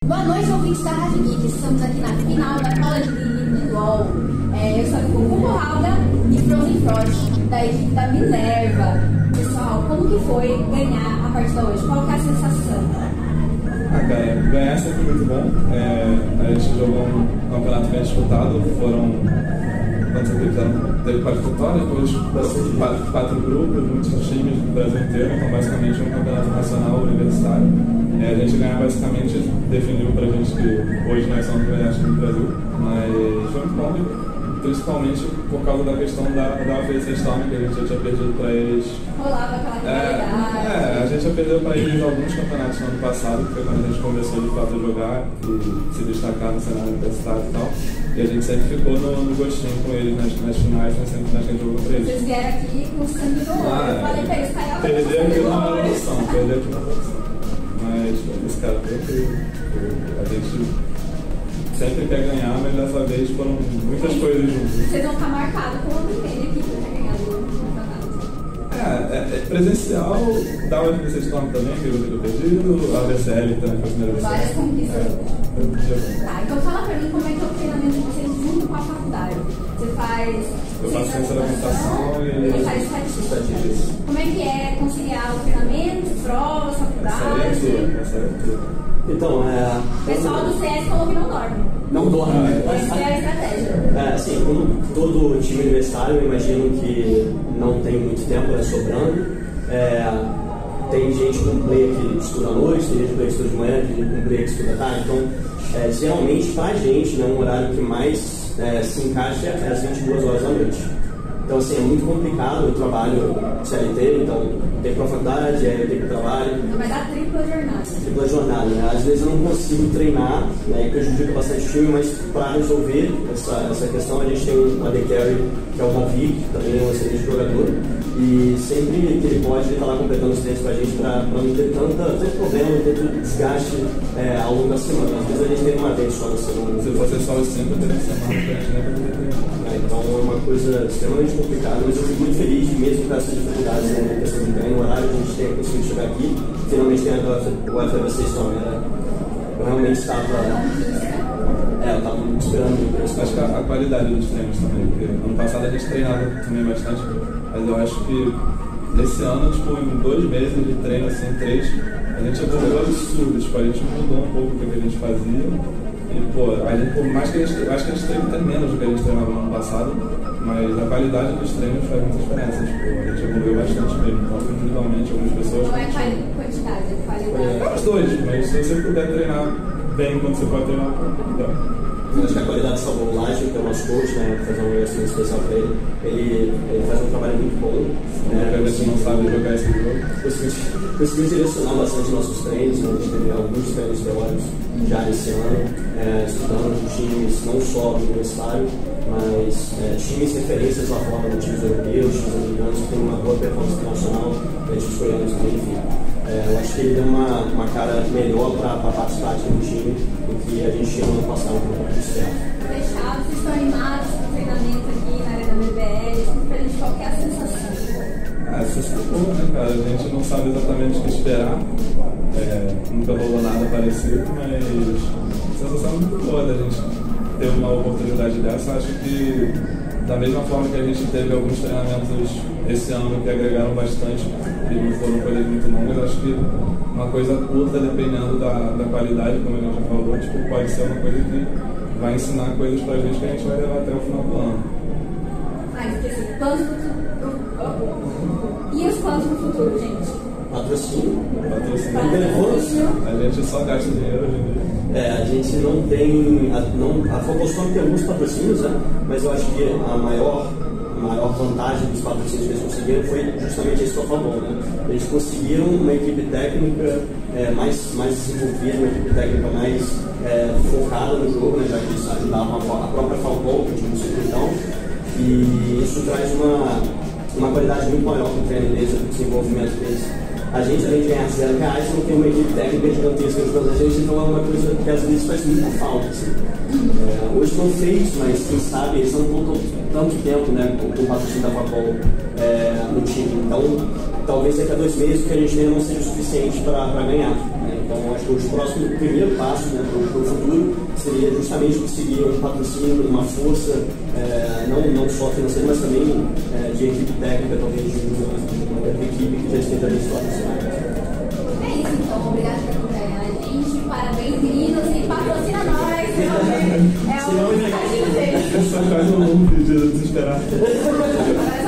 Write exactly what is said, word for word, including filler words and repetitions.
Boa noite, ouvintes da Rádio Geek. Estamos aqui na final da College League de LOL. É, eu sou aqui com o Porrada e Frozen Frost, da equipe da Minerva. Pessoal, como que foi ganhar a partida hoje? Qual que é a sensação? Ah, cara, ganhar é sempre muito bom. É, a gente jogou um campeonato bem disputado. Foram. Quantas equipes eram? Teve quatro vitórias, depois quatro, quatro grupos, muitos times do Brasil inteiro. Então, basicamente, um campeonato nacional universitário. É, a gente ganhar basicamente definiu pra gente que hoje nós somos os melhores times do Brasil. Mas foi muito bom, principalmente por causa da questão da, da U F C Storm, que a gente já tinha perdido para eles. Rolava aquela rivalidade. É, é, a gente já perdeu para eles alguns campeonatos no ano passado, que foi quando a gente começou de fato a jogar e se destacar no cenário universitário e tal. E a gente sempre ficou no, no gostinho com eles nas, nas finais, mas sempre na gente jogou para eles. Vocês vieram aqui com o sangue do olho. Ah, eu falei pra eles, caiu perder aqui não era opção, perder aqui não era opção. Mas esse cara foi incrível. A gente sempre quer ganhar, mas dessa vez foram muitas Sim. coisas juntas. Vocês vão estar marcados com a primeira equipe que vai ganhar o campeonato. É, é, é presencial da U F C Storm também, que eu tenho perdido, a B C L também foi a primeira vez. Várias conquistas. É, tá, então fala pra mim como é que é o treinamento de vocês junto com a faculdade. Você faz. Eu faço ciência da computação e. Ele faz estatística. Como é que é conciliar o treinamento, provas, faculdade? Essa é tudo, essa é tudo. Então, é... O pessoal do C S falou que não dorme. Não dorme. Essa é a estratégia. É, assim, como todo time universitário, eu imagino que não tem muito tempo, é sobrando. É, tem gente com play que estuda à noite, tem gente com play que estuda de manhã, tem gente com play que estuda à tarde. Então, é, geralmente, pra gente, né, um horário que mais é, se encaixa é às vinte e duas horas da noite. Então, assim, é muito complicado. Eu trabalho C L T, então tem pra faculdade, aí eu tenho pro trabalho. Vai dar tripla jornada. Tripla jornada, né? Às vezes eu não consigo treinar, né? E prejudica bastante o time, mas para resolver essa, essa questão, a gente tem um A D Carry, que é o Davi, que também é um excelente jogador. E sempre que ele pode, ele está lá completando os treinos com a gente para não ter tanta, tanto problema, não ter tanto desgaste é, ao longo da semana. Às vezes a gente tem uma vez só na semana. Se fosse só os cinco, eu teria que semana pra gente, né? É, então é uma coisa extremamente complicada, mas eu fico muito feliz, mesmo com essas dificuldades, né, na questão de treino, no horário que a gente tem conseguido chegar aqui, finalmente tem o U F C Storm, né? Eu realmente estava. É, eu estava muito esperando muito. Acho que a, a qualidade dos treinos também, porque ano passado a gente treinava também bastante, mas eu acho que esse ano, tipo, em dois meses de treino, assim, três, a gente evoluiu absurdo, tipo, a gente mudou um pouco o que a gente fazia. E, pô, a gente, por mais que a gente, eu acho que a gente treina até menos do que a gente treinava no ano passado, mas a qualidade dos treinos faz muita diferença, tipo, a gente evoluiu bastante mesmo, tanto individualmente, algumas pessoas. Não é quantidade, é qualidade. É, os dois, mas se você puder treinar bem quando você pode treinar, então. Eu acho que a qualidade salvou o Laje, que é o nosso coach, né, fazer um assim, especial para ele. ele. Ele faz um trabalho muito bom. Né, a gente não sabe jogar esse jogo. Conseguiu direcionar bastante nossos treinos, né, a gente teve alguns treinos teóricos já esse ano, é, estudando com times não só do universitário, mas é, times referências lá fora, times europeus, times americanos, que tem uma boa performance internacional, a gente escolhendo também, enfim. É, eu acho que ele deu uma, uma cara melhor para a parte tática do time do que a gente tinha no ano passado com o externo. Fechado, vocês estão animados com o treinamento aqui na área da M B L, pra gente qual que é a sensação? Ah, assustador, né, cara? A gente não sabe exatamente o que esperar. É, nunca rolou nada parecido, mas a sensação é muito boa da gente ter uma oportunidade dessa. Acho que da mesma forma que a gente teve alguns treinamentos esse ano que agregaram bastante e não foram coisas muito longas, acho que uma coisa curta, dependendo da, da qualidade, como a gente já falou, tipo, pode ser uma coisa que vai ensinar coisas pra gente que a gente vai levar até o final do ano. Ah, esqueci. Planos pro futuro. E os planos pro futuro, gente? Patrocínio. Patrocínio. A gente só gasta dinheiro hoje em dia. É, a gente não tem. A, não, a Focuscom tem alguns patrocínios, né? Mas eu acho que a maior, a maior vantagem dos patrocínios que eles conseguiram foi justamente isso que eu falo, né? Eles conseguiram uma equipe técnica é, mais, mais desenvolvida, uma equipe técnica mais é, focada no jogo, né? Já que eles ajudavam a, a própria Falcão, que tinha um circuitão, e isso traz uma, uma qualidade muito maior para o treino deles, para o desenvolvimento deles. A gente, além de ganhar zero reais, não tem uma equipe técnica gigantesca de toda a gente, então é uma coisa que às vezes faz muita falta. Assim. É, hoje estão feitos, mas quem sabe eles não contam tanto tempo, né, com o patrocínio da Facol é, no time. Então talvez daqui a dois meses o que a gente tenha não seja o suficiente para ganhar. Né? Então, acho que o próximo, o primeiro passo, né, para o futuro seria justamente conseguir um patrocínio, uma força, é, não, não só financeira, mas também é, de equipe técnica, talvez de uma, uma, uma equipe que já esteja ali patrocinada. É isso, então. Obrigado por acompanhar a gente. Parabéns, meninos, e patrocina nós. É o mensagem dele. Essa faz um pedido desesperado.